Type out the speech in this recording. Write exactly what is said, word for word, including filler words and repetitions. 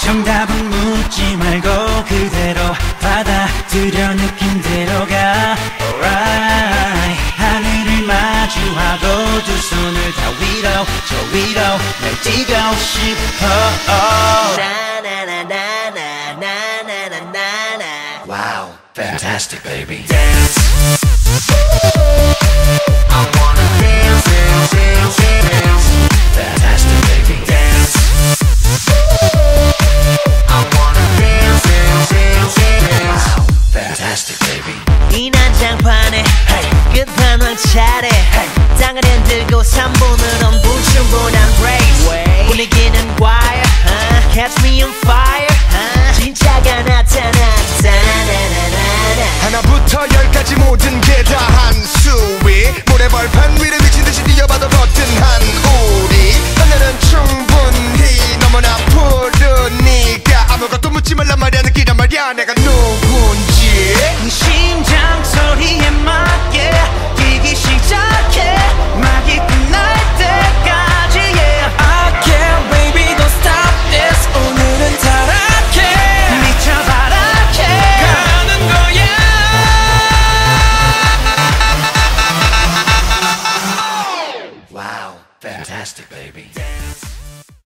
정답은 묻지 말고 그대로 받아들여 느낌대로 가 Alright 하늘을 마주하고 두 손을 다 위로 저 위로 날 뛰고 싶어 나나나나나나나나나나 Wow, fantastic baby Dance I wanna dance, dance, dance, dance Fantastic baby Dance I wanna dance, dance, dance, dance Wow, fantastic baby 이 난장판에 hey. 끝판왕 차례 hey. 땅을 흔들고 삼 분은 엄부충분한 race 분위기는 choir uh, Catch me on fire